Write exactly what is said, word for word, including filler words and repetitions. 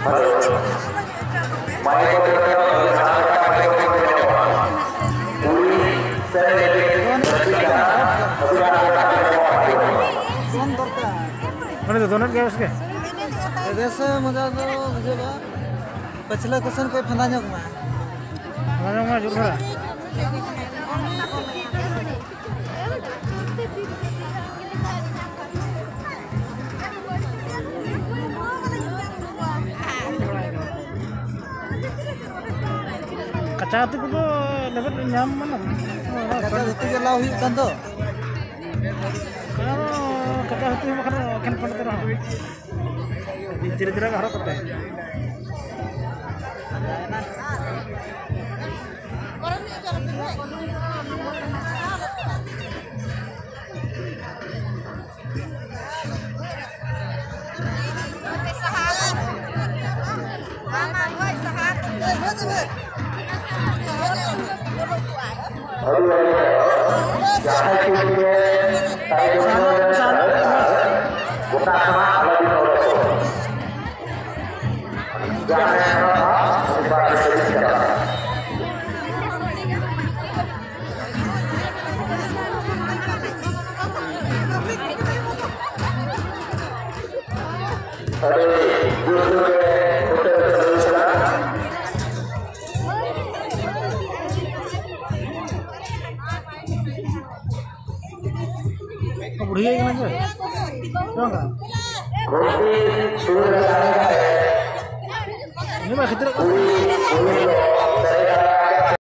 मैंने दोनों क्या उसके वैसे मजा तो मुझे बा पिछले क्वेश्चन कोई फंदा नहीं हुआ फंदा नहीं हुआ जोर भरा कच्चा हती को तो लेवल न्याम mana कच्चा हती के लाव हुई kan तो kalau kata hati makan kan pada terang tidak-tidak harap apa बुढ़िया ही ना जो क्यों का ini mah kita